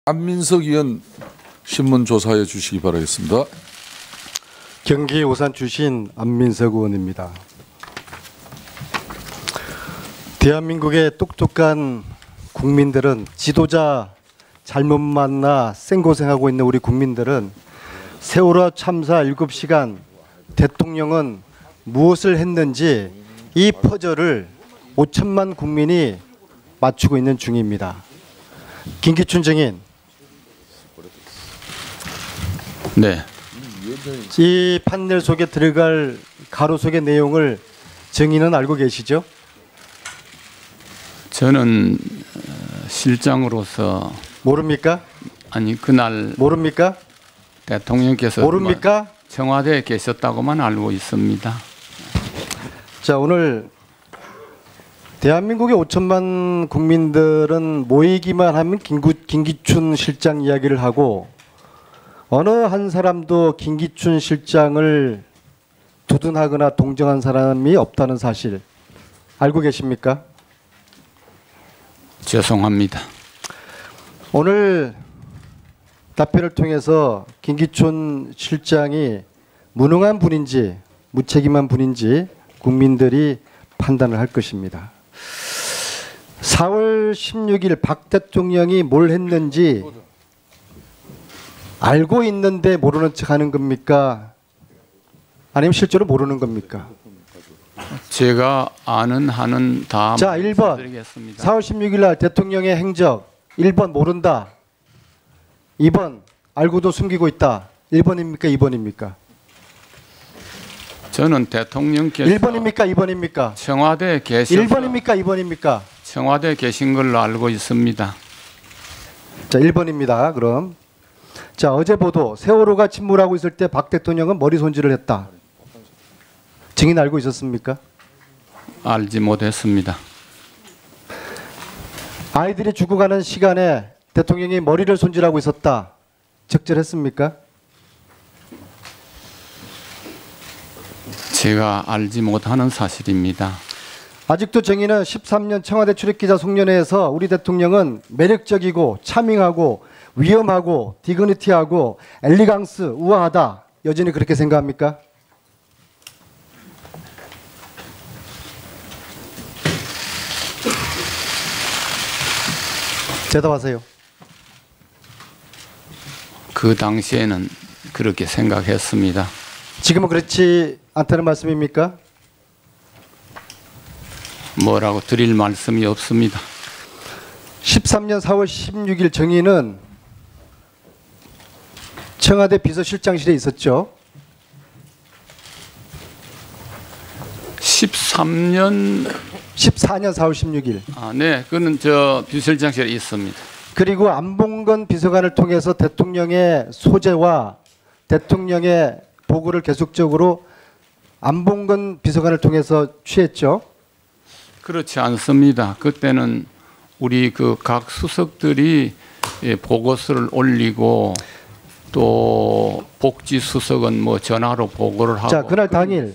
안민석 의원 신문 조사해 주시기 바라겠습니다. 경기 오산 출신 안민석 의원입니다. 대한민국의 똑똑한 국민들은 지도자 잘못 만나 생고생하고 있는 우리 국민들은 세월호 참사 7시간 대통령은 무엇을 했는지 이 퍼즐을 5천만 국민이 맞추고 있는 중입니다. 김기춘 증인. 네. 이 판넬 속에 들어갈 가로속의 내용을 증인은 알고 계시죠? 저는 실장으로서 모릅니까? 아니 그날 모릅니까? 대통령께서 모릅니까? 청와대에 계셨다고만 알고 있습니다. 자, 오늘 대한민국의 5천만 국민들은 모이기만 하면 김기춘 실장 이야기를 하고 어느 한 사람도 김기춘 실장을 두둔하거나 동정한 사람이 없다는 사실 알고 계십니까? 죄송합니다. 오늘 답변을 통해서 김기춘 실장이 무능한 분인지 무책임한 분인지 국민들이 판단을 할 것입니다. 4월 16일 박 대통령이 뭘 했는지 알고 있는데 모르는 척하는 겁니까? 아니면 실제로 모르는 겁니까? 제가 아는 한은 다 자, 1번 드리겠습니다. 4월 16일 날 대통령의 행적 1번 모른다. 2번 알고도 숨기고 있다. 1번입니까? 2번입니까? 저는 대통령께서 1번입니까? 2번입니까? 청와대에 계셔서 1번입니까? 2번입니까? 청와대에 계신 걸로 알고 있습니다. 자, 1번입니다. 그럼 자, 어제 보도 세월호가 침몰하고 있을 때 박 대통령은 머리 손질을 했다. 증인 알고 있었습니까? 알지 못했습니다. 아이들이 죽어가는 시간에 대통령이 머리를 손질하고 있었다. 적절했습니까? 제가 알지 못하는 사실입니다. 아직도 정의는 13년 청와대 출입기자 송년회에서 우리 대통령은 매력적이고 차밍하고 위험하고 디그니티하고 엘리강스 우아하다. 여전히 그렇게 생각합니까? 대답하세요. 그 당시에는 그렇게 생각했습니다. 지금은 그렇지 않다는 말씀입니까? 뭐라고 드릴 말씀이 없습니다. 13년 4월 16일 정의는 청와대 비서실장실에 있었죠. 14년 4월 16일. 네, 그는 저 비서실장실에 있습니다. 그리고 안봉건 비서관을 통해서 대통령의 소재와 대통령의 보고를 계속적으로 안봉건 비서관을 통해서 취했죠. 그렇지 않습니다. 그때는 우리 그 각 수석들이 보고서를 올리고 또 복지 수석은 뭐 전화로 보고를 하고. 자, 그날 당일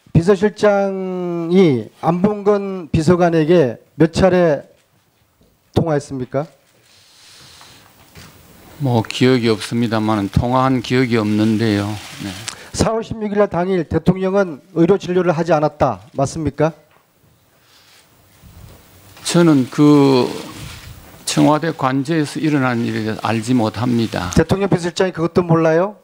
비서실장이 안봉건 비서관에게 몇 차례 통화했습니까? 뭐 기억이 없습니다만 통화한 기억이 없는데요. 네. 4월 16일 날 당일 대통령은 의료 진료를 하지 않았다. 맞습니까? 저는 그 청와대 관저에서 일어난 일에 대해서 알지 못합니다. 대통령 비서실장이 그것도 몰라요?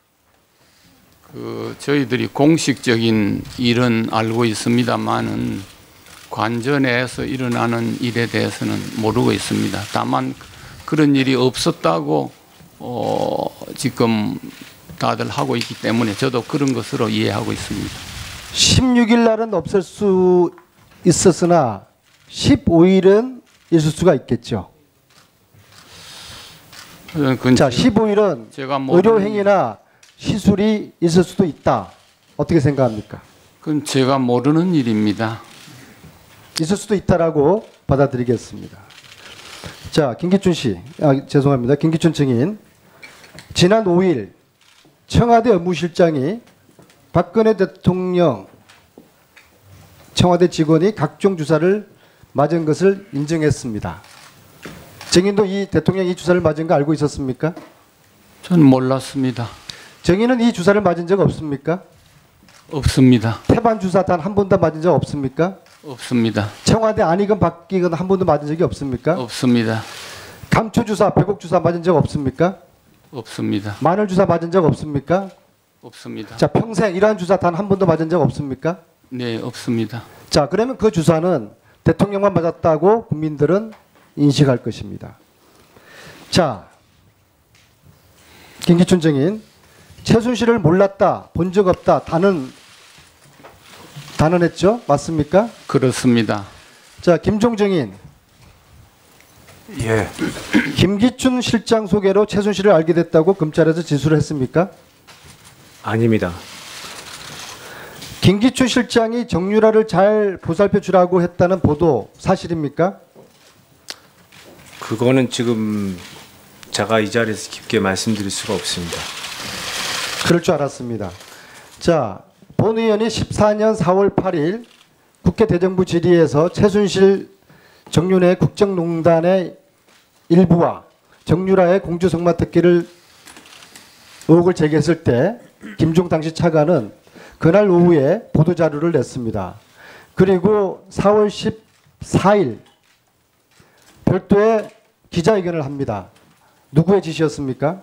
그 저희들이 공식적인 일은 알고 있습니다만은 관저 내에서 일어나는 일에 대해서는 모르고 있습니다. 다만 그런 일이 없었다고 지금 다들 하고 있기 때문에 저도 그런 것으로 이해하고 있습니다. 16일 날은 없을 수 있었으나 15일은 있을 수가 있겠죠. 자, 15일은 의료행위나 시술이 있을 수도 있다. 어떻게 생각합니까? 그건 제가 모르는 일입니다. 있을 수도 있다라고 받아들이겠습니다. 자, 김기춘 씨, 죄송합니다. 김기춘 증인. 지난 5일 청와대 업무실장이 박근혜 대통령 청와대 직원이 각종 주사를 맞은 것을 인정했습니다. 증인도 이 대통령이 이 주사를 맞은 거 알고 있었습니까? 전 몰랐습니다. 증인은 이 주사를 맞은 적 없습니까? 없습니다. 태반 주사 단 한 번도 맞은 적 없습니까? 없습니다. 청와대 안이건 박기건 한 번도 맞은 적이 없습니까? 없습니다. 감초 주사, 배곡 주사 맞은 적 없습니까? 없습니다. 마늘 주사 맞은 적 없습니까? 없습니다. 자, 평생 이러한 주사 단 한 번도 맞은 적 없습니까? 네, 없습니다. 자, 그러면 그 주사는 대통령만 맞았다고 국민들은 인식할 것입니다. 자, 김기춘 증인, 최순실을 몰랐다, 본 적 없다, 단언했죠? 맞습니까? 그렇습니다. 자, 김종 증인, 예, 김기춘 실장 소개로 최순실을 알게 됐다고 검찰에서 진술을 했습니까? 아닙니다. 김기춘 실장이 정유라를 잘 보살펴 주라고 했다는 보도 사실입니까? 그거는 지금 제가 이 자리에서 깊게 말씀드릴 수가 없습니다. 그럴 줄 알았습니다. 자, 본 의원이 14년 4월 8일 국회 대정부 질의에서 최순실 정윤회 국정농단의 일부와 정유라의 공주성마 특기를 의혹을 제기했을 때 김종 당시 차관은 그날 오후에 보도자료를 냈습니다. 그리고 4월 14일 별도의 기자회견을 합니다. 누구의 지시였습니까?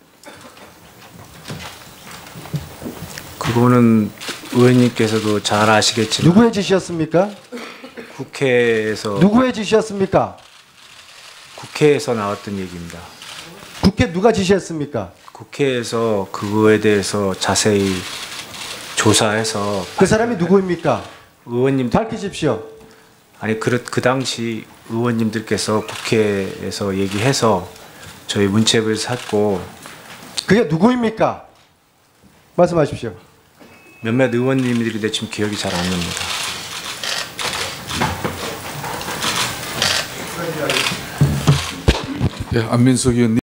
그거는 의원님께서도 잘 아시겠지만 누구의 지시였습니까? 국회에서 누구의 지시였습니까? 국회에서 나왔던 얘기입니다. 국회 누가 지시했습니까? 국회에서 그거에 대해서 자세히 조사해서 그 사람이 누구입니까? 의원님 밝히십시오. 아니 그 당시 의원님들께서 국회에서 얘기해서 저희 문책을 샀고 그게 누구입니까? 말씀하십시오. 몇몇 의원님들인데 지금 기억이 잘 안 납니다. 예, 안민석 의원님.